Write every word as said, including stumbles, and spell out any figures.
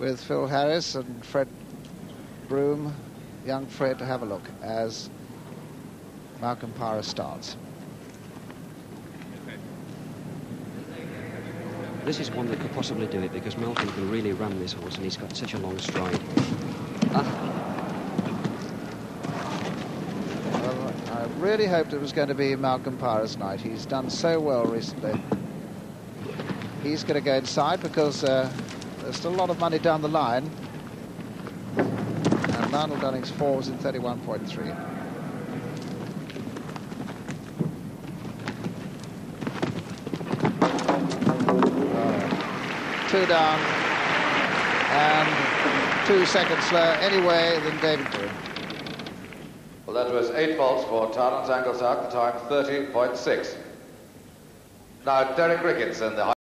with Phil Harris and Fred Broom, young Fred, to have a look as Malcolm Pyrah starts. This is one that could possibly do it because Malcolm can really ram this horse and he's got such a long stride. Ah. Well, I really hoped it was going to be Malcolm Pyrah's night. He's done so well recently. He's going to go inside because uh, there's still a lot of money down the line. And Lionel Dunning's four was in thirty-one point three. Two down and two seconds slower anyway than David Broom. Well, that was eight faults for Tyrant's Anglezarke, the time thirty point six. Now Derek Ricketts in the